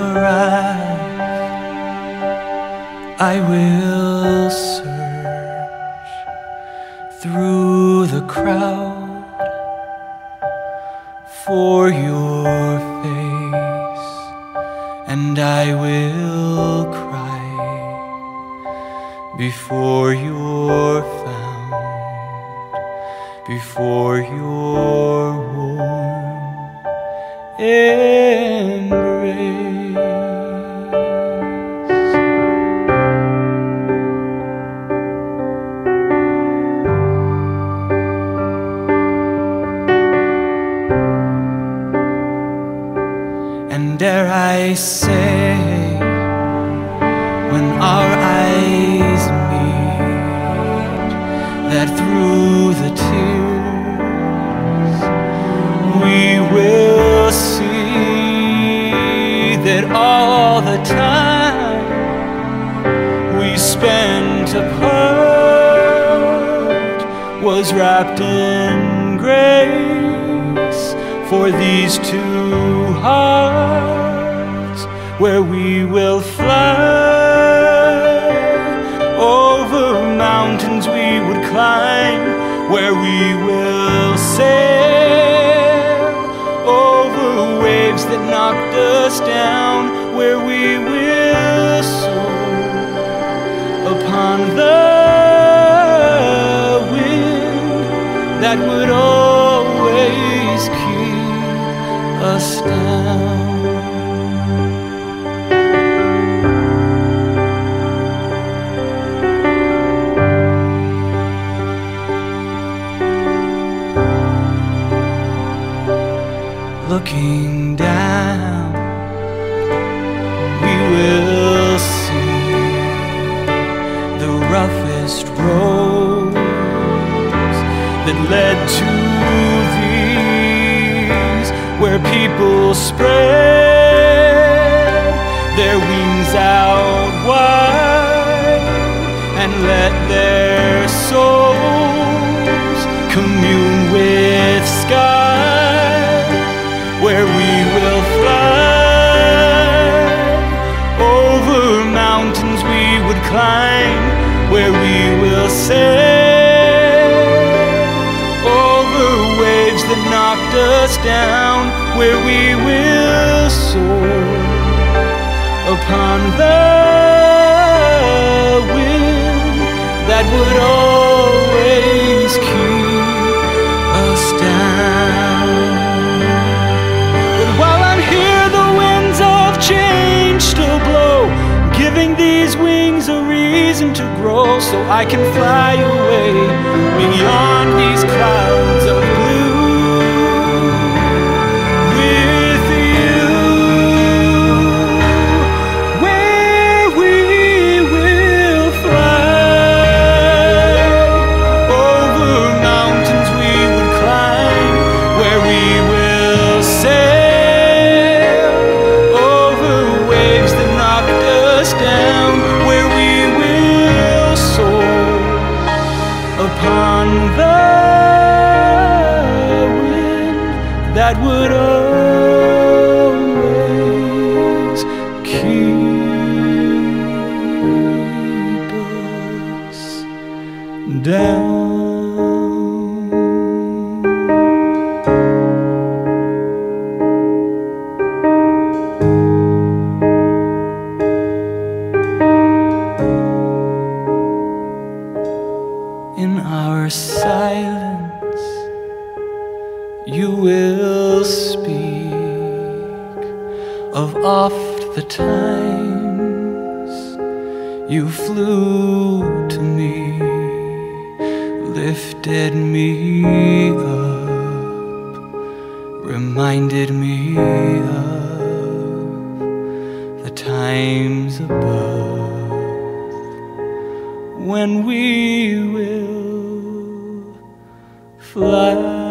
arrive, I will search through the crowd for your face, and I will cry before you're found, before your warm embrace. And dare I say, when our eyes meet, that through the tears we will see that all the time we spent apart was wrapped in grace for these two hearts, where we will fly over mountains we would climb, where we will sail over waves that knocked us down, where we will soar upon the wind that would always keep us down. Looking down, we will see the roughest roads that led to these, where people spread their wings out wide and let their souls commune with sky, where we will fly over mountains we would climb, where we will sail over waves that knocked us down, where we will soar upon the wind that would always keep us down. While I'm here, the winds of change still blow, giving these wings a reason to grow, so I can fly away beyond these clouds of blue with you, where we will fly over mountains we would climb, where we will sail down, where we will soar upon the wind that would always keep us down. In our silence, you will speak of oft the times you flew to me, lifted me up, reminded me of the times above, when we will fly.